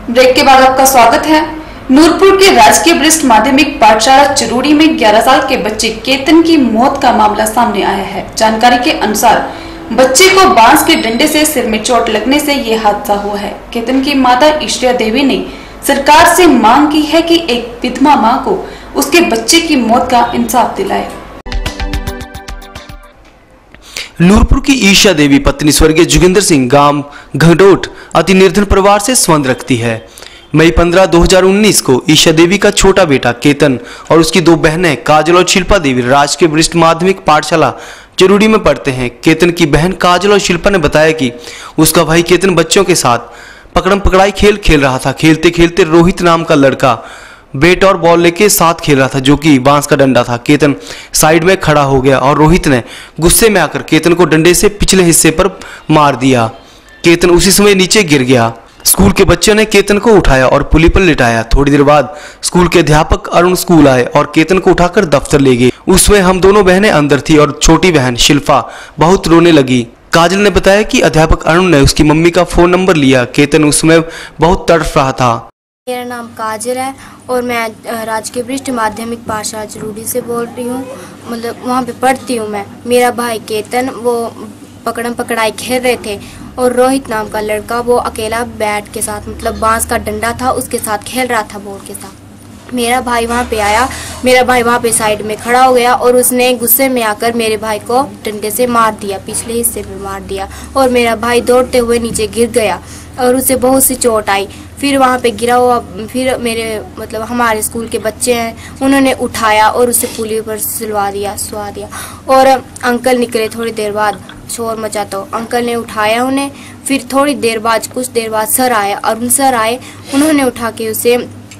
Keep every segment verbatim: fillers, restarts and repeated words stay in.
Break के बाद आपका स्वागत है। नूरपुर के राजकीय वरिष्ठ माध्यमिक पाठशाला चरूड़ी में ग्यारह साल के बच्चे केतन की मौत का मामला सामने आया है। जानकारी के अनुसार बच्चे को बांस के डंडे से सिर में चोट लगने से ये हादसा हुआ है। केतन की माता ईश्वरिया देवी ने सरकार से मांग की है कि एक विधवा मां को उसके बच्चे की मौत का इंसाफ दिलाए। नूरपुर की ईशा देवी पत्नी स्वर्गीय जोगिंदर सिंह गांव घडोट अति निर्धन परिवार से संबंध रखती है। मई पंद्रह दो हज़ार उन्नीस को ईशा देवी का छोटा बेटा केतन और उसकी दो बहनें काजल और शिल्पा देवी राजकीय वरिष्ठ माध्यमिक पाठशाला चरूड़ी में पढ़ते हैं। केतन की बहन काजल और शिल्पा ने बताया कि उसका भाई केतन बच्चों के साथ पकड़म पकड़ाई खेल खेल रहा था। खेलते खेलते रोहित नाम का लड़का बैट और बॉल लेके साथ खेल रहा था, जो कि बांस का डंडा था। केतन साइड में खड़ा हो गया और रोहित ने गुस्से में आकर केतन को डंडे से पिछले हिस्से पर मार दिया। केतन उसी समय नीचे गिर गया। स्कूल के बच्चों ने केतन को उठाया और पुली पर लिटाया। थोड़ी देर बाद स्कूल के अध्यापक अरुण स्कूल आए और केतन को उठाकर दफ्तर ले गए। उसमें हम दोनों बहनें अंदर थी और छोटी बहन शिल्पा बहुत रोने लगी। काजल ने बताया कि अध्यापक अरुण ने उसकी मम्मी का फोन नंबर लिया। केतन उसमें बहुत तड़फ रहा था। मेरा नाम काजल है और मैं राजकीय वरिष्ठ माध्यमिक पाठशाला चरूड़ी से बोल रही हूँ। मतलब वहाँ पे पढ़ती हूँ मैं। मेरा भाई केतन वो पकड़म पकड़ाई खेल रहे थे और रोहित नाम का लड़का वो अकेला बैट के साथ मतलब बांस का डंडा था उसके साथ खेल रहा था बॉल के साथ। मेरा भाई वहाँ पे आया, मेरा भाई वहाँ पे साइड में खड़ा हो गया और उसने गुस्से में आकर मेरे भाई को डंडे से मार दिया, पिछले हिस्से पे मार दिया और मेरा भाई दौड़ते हुए नीचे गिर गया और उसे बहुत सी चोट आई। फिर वहाँ पे गिरा हुआ फिर मेरे मतलब हमारे स्कूल के बच्चे हैं उन्होंने उठाया और उसे पुली पर सुलवा दिया सुला दिया और अंकल निकले थोड़ी देर बाद, शोर मचा तो अंकल ने उठाया उन्हें। फिर थोड़ी देर बाद कुछ देर बाद सर आए, अरुण सर आए, उन्होंने उठा के उसे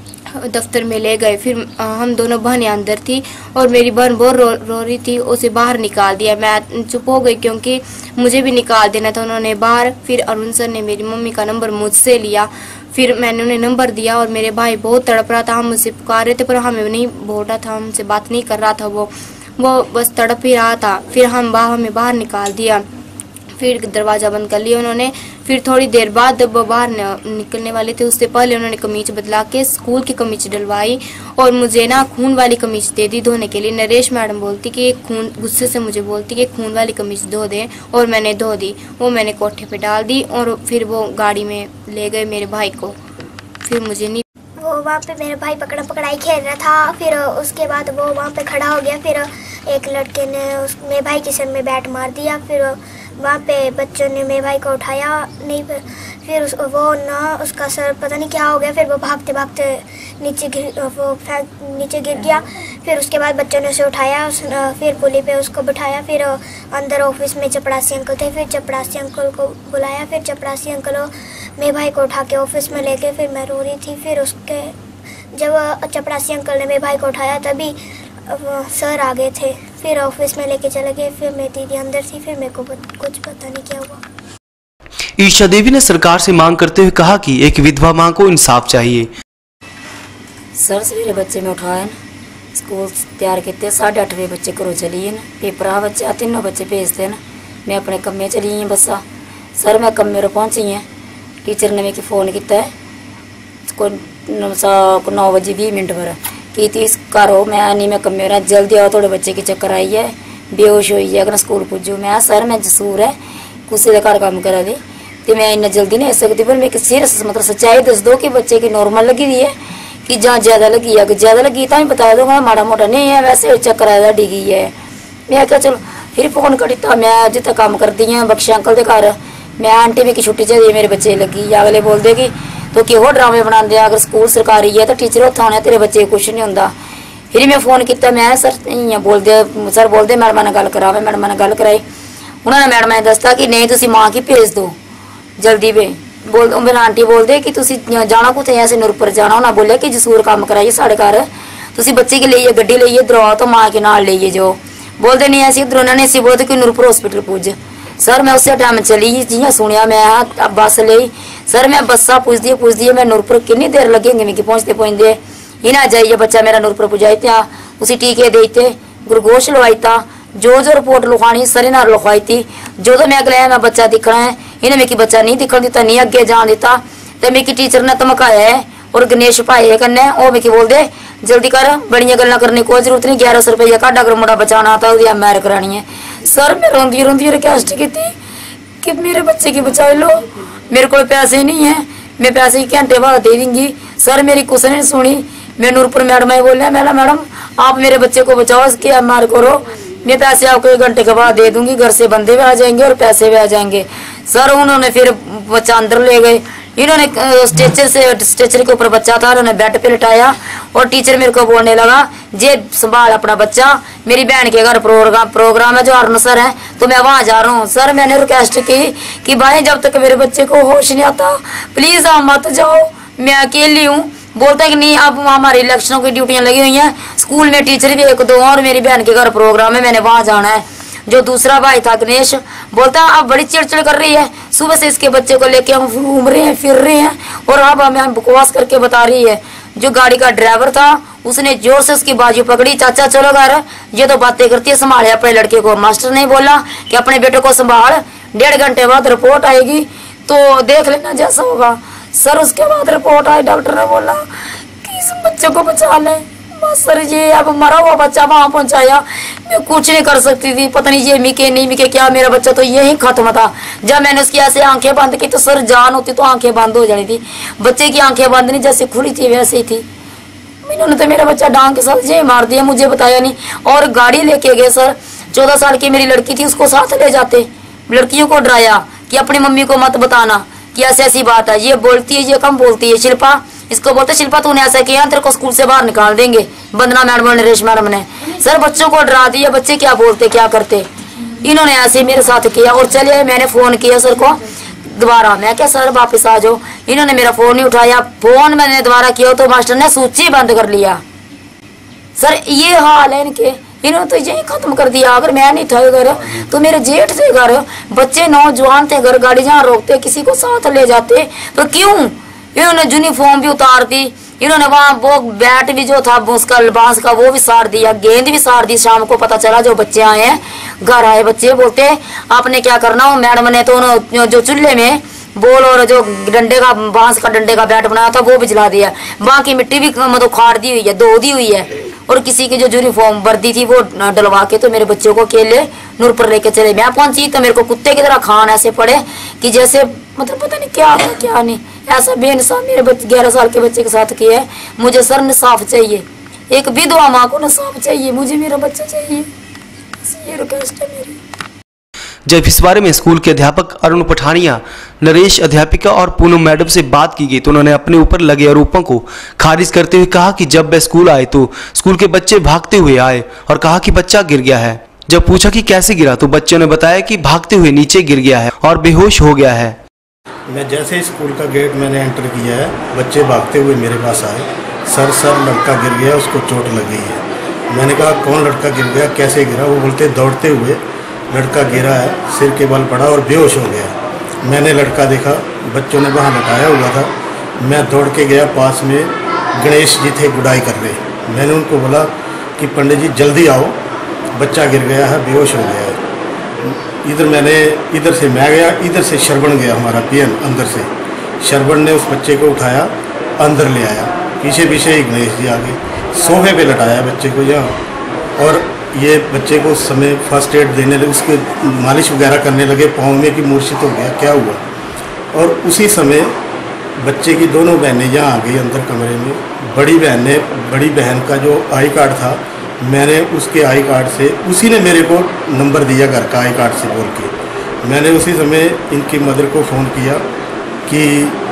दफ्तर में ले गए। फिर हम दोनों बहनें अंदर थी और मेरी बहन बहुत रो, रो रही थी, उसे बाहर निकाल दिया। मैं चुप हो गई क्योंकि मुझे भी निकाल देना था उन्होंने बाहर। फिर अरुण सर ने मेरी मम्मी का नंबर मुझसे लिया, फिर मैंने उन्हें नंबर दिया और मेरे भाई बहुत तड़प रहा था। हम मुझसे पुकार रहे थे पर हमें नहीं बोल रहा था, हमसे बात नहीं कर रहा था, वो वो बस तड़प ही रहा था। फिर हम बाहर हमें बाहर निकाल दिया, फिर दरवाज़ा बंद कर लिया उन्होंने। फिर थोड़ी देर बाद जब वो बाहर निकलने वाले थे उससे पहले उन्होंने कमीज बदला के स्कूल की कमीज डलवाई और मुझे ना खून वाली कमीज दे दी धोने के लिए। नरेश मैडम बोलती कि खून गुस्से से मुझे बोलती कि खून वाली कमीज धो दे और मैंने धो दी। वो मैंने कोठे पे डाल दी और फिर वो गाड़ी में ले गए मेरे भाई को। फिर मुझे नहीं वो वहाँ पे मेरे भाई पकड़ा पकड़ाई खेल रहा था। फिर उसके बाद वो वहाँ पे खड़ा हो गया। फिर एक लड़के ने उस मेरे भाई के सिर में बैट मार दिया। फिर वहाँ पे बच्चों ने मेरे भाई को उठाया नहीं, फिर उस, वो ना उसका सर पता नहीं क्या हो गया। फिर वो भागते भागते नीचे गिर वो फेंक नीचे गिर गया। फिर उसके बाद बच्चों ने उसे उठाया, उस, फिर पुली पे उसको बिठाया। फिर अंदर ऑफिस में चपरासी अंकल थे, फिर चपरासी अंकल को बुलाया। फिर चपरासी अंकल मेरे भाई को उठा के ऑफिस में ले गए। फिर मैं रो रही थी। फिर उसके जब चपरासी अंकल ने मेरे भाई को उठाया तभी सर आ गए थे। फिर ऑफिस में लेके चले गए। फिर मेरी दीदी अंदर थी। फिर मेरे को कुछ पता नहीं क्या हुआ। ईशा देवी ने सरकार से मांग करते हुए कहा कि एक विधवा मां को इंसाफ चाहिए। सर सवेरे बच्चे में उठाए स्कूल तैयार किए, साढ़े अठ बजे बच्चे घरों चली न पेपर आ बच्चे तीनों बच्चे भेजते हैं। मैं अपने कम्मे चली हैं बसा। सर मैं कम्मे पहुंची हैं, टीचर ने मेरे फोन किया कोई नौ बजे बीस मिनट पर कि तीस करो। मैं नहीं मैं कम्मे रहा जल्दी आओ, थोड़े बच्चे की चक्कर आई है, बेहोश होई है, अगर स्कूल पुजो। मैं सर मैं जसूर है कुछ घर काम करा दी तो मैं इन्ना जल्दी नहीं आ सकती, पर मैं सीरियस मतलब सच्चाई दस दो कि बच्चे की नॉर्मल लगी हुई है कि जहाँ ज़्यादा लगी है। अगर ज़्यादा लगी तो बता दूँगा, माड़ा मोटा नहीं है, वैसे चक्कर आया डिगी है। मैं क्या चलो फिर फोन कर दिता। मैं जितना काम करती हूँ बख्शा अंकल के घर, मैं आंटी में की छुट्टी चाहिए मेरे बच्चे लगी। अगले बोल देगी तो कि हो ड्रामे बना दे, अगर स्कूल सरकारी है तो टीचर उत्थे होने तेरे बच्चे कुछ नहीं होंदा। फिर मैं फोन किया, मैं सर इं बोलते सर बोलते मैडम ने गल करा। मैडम ने गल कराई, उन्होंने मैडम ने दसता कि नहीं तुम माँ की भेज दो जल्दी वे बोल। मेरे आंटी बोलते कि तुम जाना कुछ ऐसे नूरपुर जाना। उन्हें बोलिया कि जसूर काम कराइए साढ़े घर, तुम बच्चे की लीए गड्डी लीए दरवा तो माँ के नाल लीए जो बोलते नहीं ऐसी उधर उन्होंने इसी बोलते कि नूरपुर हॉस्पिटल पुज। सर मैं उस टाइम चली जियां सुनिया मैं अब बस ली। सर मैं बसा पुजदी पुजदी मैं नूरपुर कितनी देर लगेंगे मिगी पहुँचते पहुँचते इन्हें जाइए बच्चा मेरा नूरपुर पुजाई था। उसी टीके देते गुरगोश लवाई था, जो जो रिपोर्ट लिखवानी सर ने लिखवाई थी। जो तो मैं अगले मैं बच्चा दिखना है इन्हें मेरी बच्चा नहीं दिखन दिता, नहीं अगे जान दिता। तो मेरी टीचर ने धमकाया है और गणेश भाई कन्ने ओ मिकी बोल दे जल्दी कर, बड़िया गल्लां करने कोई जरूरत नहीं, ग्यारह सौ रुपया काटा अगर मुंडा बचाना आता है मैर करानी है। सर मैं रोंदी रोंदी रिक्वेस्ट की थी कि मेरे बच्चे की बचा लो, मेरे को पैसे नहीं है, मैं पैसे घंटे बाद दे दूंगी। सर मेरी कुछ नहीं सुनी, मैं नूरपुर मैडम ही बोलिया मैडम मैडम आप मेरे बच्चे को बचाओ, इसकी एम आर करो, मैं पैसे आपको एक घंटे के बाद दे दूंगी, घर से बंदे भी आ जाएंगे और पैसे भी आ जाएंगे। सर उन्होंने फिर बच्चा अंदर ले गए, इन्होंने स्ट्रेचर से स्ट्रेचर के ऊपर बच्चा था, उन्होंने बेड पे लिटाया और टीचर मेरे को बोलने लगा जे संभाल अपना बच्चा, मेरी बहन के घर प्रोग्राम प्रोग्राम है जो अरुण सर है तो मैं वहां जा रहा हूँ। सर मैंने रिक्वेस्ट की कि भाई जब तक मेरे बच्चे को होश नहीं आता प्लीज आप मत जाओ, मैं अकेली हूँ। बोलता है कि नहीं अब वहाँ हमारी इलेक्शनों की ड्यूटियां लगी हुई हैं, स्कूल में टीचर भी एक दो और मेरी बहन के घर प्रोग्राम है, मैंने वहां जाना है। जो दूसरा भाई था गणेश बोलता अब बड़ी चिड़चिड़ कर रही है, सुबह से इसके बच्चे को लेके हम घूम रहे हैं फिर रहे हैं और अब हमें बकवास करके बता रही है। जो गाड़ी का ड्राइवर था उसने जोर से उसकी बाजू पकड़ी, चाचा चलो घर, ये तो बातें करती है, संभाले अपने लड़के को। मास्टर ने बोला कि अपने बेटे को संभाल, डेढ़ घंटे बाद रिपोर्ट आएगी तो देख लेना जैसा होगा। सर उसके बाद रिपोर्ट आई, डॉक्टर ने बोला कि इस बच्चे को बचा ले। बस सर ये अब मरा हुआ बच्चा वहां पहुंचाया, मैं कुछ नहीं कर सकती थी, पता नहीं ये मिके नहीं मिके क्या, मेरा बच्चा तो यही खत्म था। जब मैंने उसकी ऐसे आंखें बंद की तो सर जान होती तो आंखें बंद हो जानी थी, बच्चे की आंखें बंद नहीं जैसे खुली थी वैसे ही थी। इन्होंने तो मेरा बच्चा डांग के साथ ये मार दिया, मुझे बताया नहीं। और गाड़ी लेके गए सर, चौदह साल की मेरी लड़की थी उसको साथ ले जाते, लड़कियों को डराया कि अपनी मम्मी को मत बताना कि ऐसी ऐसी बात है, ये बोलती है ये कम बोलती है। शिल्पा इसको बोलते शिल्पा तूने ऐसा किया तेरे को स्कूल से बाहर निकाल देंगे, वंदना मैडम और नरेश मैडम ने। सर बच्चों को डरा दिया, बच्चे क्या बोलते क्या करते, इन्होंने ऐसे मेरे साथ किया। और चलिए मैंने फोन किया सर को दोबारा, मैं क्या सर वापस आ जाओ, इन्होंने मेरा फोन नहीं उठाया। फोन मैंने दोबारा किया तो मास्टर ने सूची बंद कर लिया। सर ये हाल है इनके, इन्होंने तो यही खत्म कर दिया। अगर मैं नहीं था घर तो मेरे जेठ थे घर, बच्चे नौजवान थे घर, गाड़ी जहाँ रोकते किसी को साथ ले जाते, तो क्यों इन्होंने यूनिफॉर्म भी उतार दी, इन्होंने वहाँ वो बैट भी जो था उसका बांस का वो भी साड़ दिया, गेंद भी साड़ दी। शाम को पता चला जो बच्चे आए हैं, घर आए बच्चे बोलते आपने क्या करना हो, मैडम ने तो जो चूल्हे में बोल और जो डंडे का बांस का डंडे का बैट बनाया था वो भी जला दिया, वहाँ की मिट्टी भी मतलब खाड़ दी हुई है, धो दी हुई है। और किसी की जो यूनिफॉर्म वर्दी थी वो डलवा के तो मेरे बच्चों को अकेले नूरपुर लेके चले। मैं पहुंची तो मेरे को कुत्ते की तरह खान ऐसे पड़े कि जैसे मतलब पता नहीं क्या था क्या नहीं, ऐसा बेइंसाफ मेरे बच्चे ग्यारह साल के बच्चे के साथ किया है। मुझे सर इंसाफ चाहिए, एक विधवा माँ को इंसाफ चाहिए, मुझे मेरा बच्चा चाहिए, ये रिक्वेस्ट है मेरी। जब इस बारे में स्कूल के अध्यापक अरुण पठानिया, नरेश अध्यापिका और पूनम मैडम से बात की गई तो उन्होंने अपने ऊपर लगे आरोपों को खारिज करते हुए कहा कि जब वह स्कूल आए तो स्कूल के बच्चे भागते हुए आए और कहा कि बच्चा गिर गया है। जब पूछा कि कैसे गिरा तो बच्चों ने बताया कि भागते हुए नीचे गिर गया है और बेहोश हो गया है। मैं जैसे ही स्कूल का गेट मैंने एंटर किया है, बच्चे भागते हुए मेरे पास आए, सर सर लड़का गिर गया, उसको चोट लग गई है। मैंने कहा कौन लड़का गिर गया, कैसे गिरा? वो बोलते दौड़ते हुए लड़का गिरा है, सिर के बल पड़ा और बेहोश हो गया। मैंने लड़का देखा, बच्चों ने वहाँ लटाया हुआ था, मैं दौड़ के गया, पास में गणेश जी थे गुड़ाई कर रहे। मैंने उनको बोला कि पंडित जी जल्दी आओ, बच्चा गिर गया है, बेहोश हो गया है। इधर मैंने इधर से मैं गया, इधर से शरवण गया हमारा पीएन, अंदर से शरवण ने उस बच्चे को उठाया अंदर ले आया, पीछे पीछे ही गणेश जी आगे सोफे पे लटाया बच्चे को यहाँ। और ये बच्चे को उस समय फर्स्ट एड देने लगे, उसके मालिश वगैरह करने लगे, पाँव में कि मूर्छित हो गया क्या हुआ। और उसी समय बच्चे की दोनों बहनें यहाँ आ गई अंदर कमरे में। बड़ी बहन ने, बड़ी बहन का जो आई कार्ड था, मैंने उसके आई कार्ड से, उसी ने मेरे को नंबर दिया घर का आई कार्ड से बोल के। मैंने उसी समय इनकी मदर को फ़ोन किया कि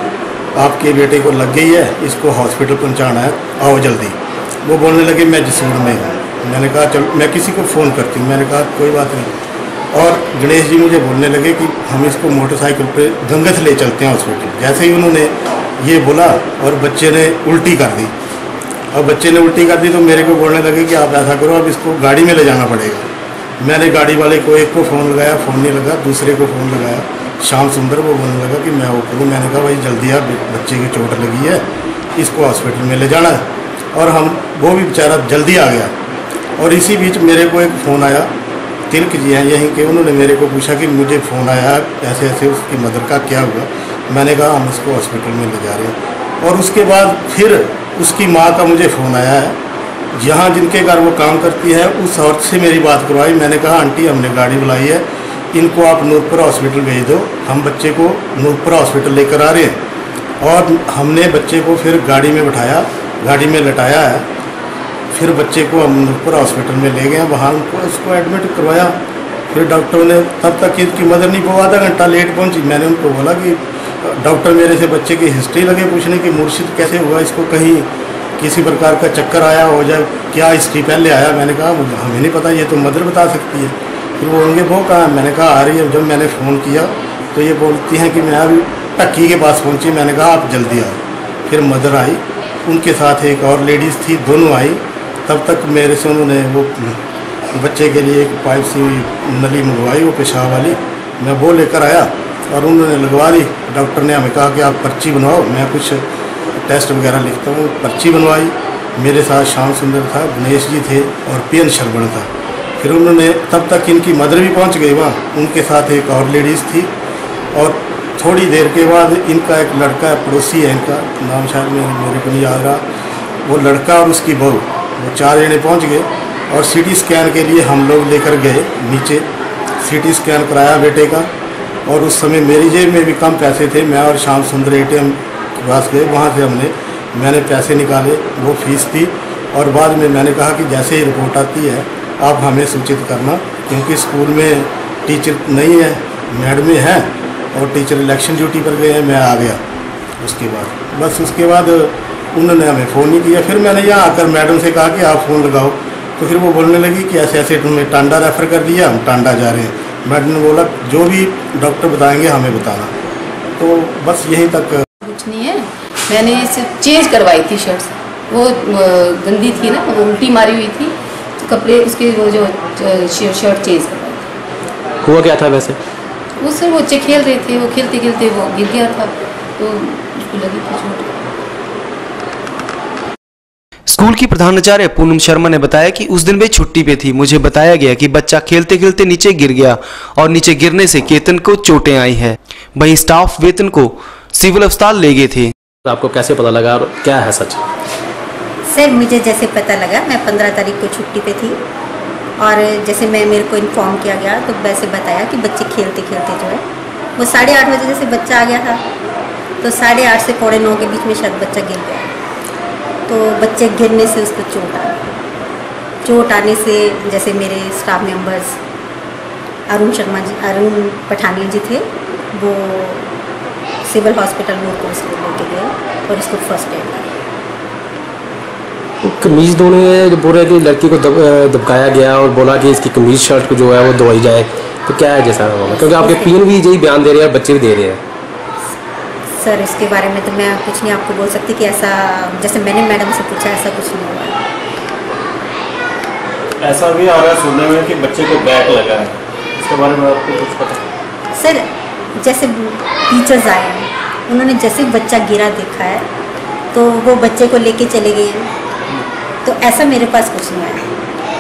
आपके बेटे को लग गई है, इसको हॉस्पिटल पहुंचाना है, आओ जल्दी। वो बोलने लगे मैं जसूर में हूँ। मैंने कहा चल मैं किसी को फ़ोन करती हूँ। मैंने कहा कोई बात नहीं। और गणेश जी मुझे बोलने लगे कि हम इसको मोटरसाइकिल पे गंगत ले चलते हैं हॉस्पिटल। जैसे ही उन्होंने ये बोला और बच्चे ने उल्टी कर दी, और बच्चे ने उल्टी कर दी तो मेरे को बोलने लगे कि आप ऐसा करो, अब इसको गाड़ी में ले जाना पड़ेगा। मैंने गाड़ी वाले को एक को फ़ोन लगाया, फ़ोन नहीं लगा, दूसरे को फ़ोन लगाया, श्याम सुंदर, वो बोलने लगा कि मैं ऊपर हूँ। मैंने कहा भाई जल्दी आ, बच्चे की चोट लगी है, इसको हॉस्पिटल में ले जाना है। और हम वो भी बेचारा जल्दी आ गया। और इसी बीच मेरे को एक फ़ोन आया, तिलक जी हैं यहीं के, उन्होंने मेरे को पूछा कि मुझे फ़ोन आया ऐसे ऐसे उसकी मदर का क्या हुआ। मैंने कहा हम इसको हॉस्पिटल में ले जा रहे हैं। और उसके बाद फिर उसकी माँ का मुझे फ़ोन आया है, जहाँ जिनके घर वो काम करती है उस औरत से मेरी बात करवाई। मैंने कहा आंटी हमने गाड़ी बुलाई है, इनको आप नूरपुरा हॉस्पिटल भेज दो, हम बच्चे को नूरपुरा हॉस्पिटल लेकर आ रहे हैं। और हमने बच्चे को फिर गाड़ी में बिठाया, गाड़ी में लटाया है, फिर बच्चे को हम नूरपुरा हॉस्पिटल में ले गए, वहाँ उनको उसको एडमिट करवाया। फिर डॉक्टर ने, तब तक इसकी मदर नहीं, वो आधा घंटा लेट पहुँची। मैंने उनको बोला कि डॉक्टर मेरे से बच्चे की हिस्ट्री लगे पूछने की, मुर्शिद कैसे हुआ, इसको कहीं किसी प्रकार का चक्कर आया हो जाए, क्या हिस्ट्री पहले आया। मैंने कहा हमें नहीं पता, ये तो मदर बता सकती है। फिर वो होंगे वो कहाँ, मैंने कहा आ रही है। जब मैंने फ़ोन किया तो ये बोलती हैं कि मैं अभी टक्की के पास पहुँची। मैंने कहा आप जल्दी आओ। फिर मदर आई, उनके साथ एक और लेडीज़ थी, दोनों आई। तब तक मेरे से उन्होंने वो बच्चे के लिए एक पाइप सी नली मंगवाई, वो पेशाब वाली, मैं वो लेकर आया और उन्होंने लगवा दी। डॉक्टर ने हमें कहा कि आप पर्ची बनवाओ, मैं कुछ टेस्ट वगैरह लिखता हूँ। पर्ची बनवाई। मेरे साथ श्याम सुंदर था, गणेश जी थे और पी एन शरवण था। फिर उन्होंने, तब तक इनकी मदर भी पहुँच गई वहाँ, उनके साथ एक और लेडीज़ थी। और थोड़ी देर के बाद इनका एक लड़का है, पड़ोसी है, इनका नाम शायद मेरे को नहीं याद रहा, वो लड़का और उसकी बहू, वो चार जने पहुँच गए। और सीटी स्कैन के लिए हम लोग लेकर गए नीचे, सीटी स्कैन कराया बेटे का। और उस समय मेरी जेब में भी कम पैसे थे, मैं और श्याम सुंदर एटीएम के पास गए, वहाँ से हमने मैंने पैसे निकाले, वो फीस थी। और बाद में मैंने कहा कि जैसे ही रिपोर्ट आती है आप हमें सूचित करना, क्योंकि स्कूल में टीचर नहीं है, मैडमें हैं और टीचर इलेक्शन ड्यूटी पर गए हैं। मैं आ गया उसके बाद, बस उसके बाद उन्होंने हमें फ़ोन नहीं किया। फिर मैंने यहाँ आकर मैडम से कहा कि आप फ़ोन लगाओ, तो फिर वो बोलने लगी कि ऐसे ऐसे तुम्हें टांडा रेफ़र कर दिया, हम टांडा जा रहे हैं। मैडम ने बोला जो भी डॉक्टर बताएंगे हमें बताना। तो बस यहीं तक। कुछ नहीं है, मैंने इसे चेंज करवाई थी शर्ट, वो गंदी थी ना, वो उल्टी मारी हुई थी, तो कपड़े उसके वो जो शर्ट चेंज करवाई। हुआ क्या था वैसे? वो सर वो बच्चे खेल रहे थे, वो खेलते खेलते वो गिर गया था, तो उसको लगी थी चोट। स्कूल की प्रधानाचार्य पूनम शर्मा ने बताया कि उस दिन वे छुट्टी पे थी। मुझे बताया गया कि बच्चा खेलते खेलते नीचे गिर गया और नीचे गिरने से केतन को चोटें आई हैं। वहीं स्टाफ वेतन को सिविल अस्पताल ले गए थे। आपको कैसे पता लगा और क्या है सच? सर मुझे जैसे पता लगा, मैं पंद्रह तारीख को छुट्टी पे थी और जैसे मैं मेरे को इन्फॉर्म किया गया तो वैसे बताया कि बच्चे खेलते खेलते जो है वो साढ़े आठ बजे जैसे बच्चा आ गया था, तो साढ़े आठ से पौने नौ के बीच में शायद बच्चा गिर गया। तो बच्चे गिरने से उसको चोट आ गई। चोट आने से जैसे मेरे स्टाफ मेंबर्स अरुण शर्मा जी, अरुण पठानिया जी थे, वो सिविल हॉस्पिटल में उनको उसको लेके गए और इसको फर्स्ट एड दिया। कमीज दोनों जो बोल रहे कि लड़की को दब, दबकाया गया और बोला कि इसकी कमीज शर्ट को जो है वो धोई जाए, तो क्या है जैसा होगा? क्योंकि आपके पीन भी यही बयान दे रहे हैं, बच्चे भी दे रहे हैं। सर इसके बारे में तो मैं कुछ नहीं आपको बोल सकती कि ऐसा, जैसे मैंने मैडम से पूछा ऐसा कुछ नहीं हुआ। ऐसा भी आ रहा है सुनने में कि बच्चे को बैट लगा है, इसके बारे में आपको कुछ पता? सर जैसे टीचर्स आए हैं, उन्होंने जैसे बच्चा गिरा देखा है तो वो बच्चे को लेके चले गए हैं, तो ऐसा मेरे पास कुछ नहीं आया।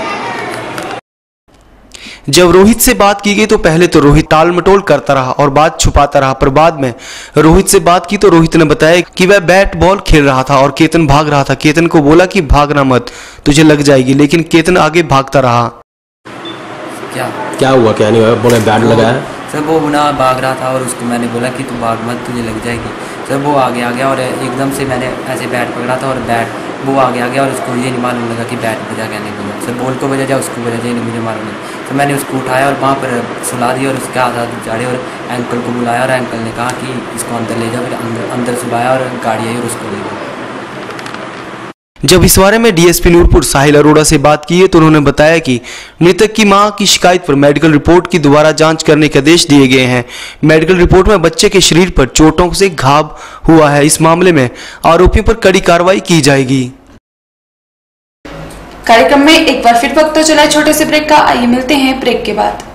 जब रोहित से बात की गई तो पहले तो रोहित टाल मटोल करता रहा और बात छुपाता रहा, पर बाद में रोहित से बात की तो रोहित ने बताया कि वह बैट बॉल खेल रहा था और केतन भाग रहा था। केतन को बोला कि भागना मत, तुझे लग जाएगी, लेकिन केतन आगे भागता रहा। क्या क्या हुआ? क्या नहीं हुआ? बोले बैट लगा है सर, वो ना भाग रहा था और उसको मैंने बोला कि तू भाग मत, तुझे लग जाएगी। सर वो आगे आ गया और एकदम से मैंने ऐसे बैट पकड़ा था और बैट वो आगे आ गया और उसको ये नहीं मालूम लगा कि बैट बजा क्या नहीं बजा। सर बॉल को बजा जाए, उसको बजा जाए, नहीं मुझे मालूम नहीं। तो मैंने उसको उठाया और वहाँ पर सुला दिया और उसके हाथ हाथ झाड़े और अंकल को बुलाया और अंकल ने कहा कि इसको अंदर ले जाओ। फिर अंदर अंदर सुलाया और गाड़ी आई और उसको ले गया। जब इस बारे में डीएसपी नूरपुर साहिल अरोड़ा से बात की है तो उन्होंने बताया कि मृतक की मां की शिकायत पर मेडिकल रिपोर्ट की दोबारा जांच करने के आदेश दिए गए हैं। मेडिकल रिपोर्ट में बच्चे के शरीर पर चोटों से घाव हुआ है। इस मामले में आरोपियों पर कड़ी कार्रवाई की जाएगी। कार्यक्रम में एक बार फिर वक्त तो चला छोटे से ब्रेक का, आइए मिलते हैं ब्रेक के बाद।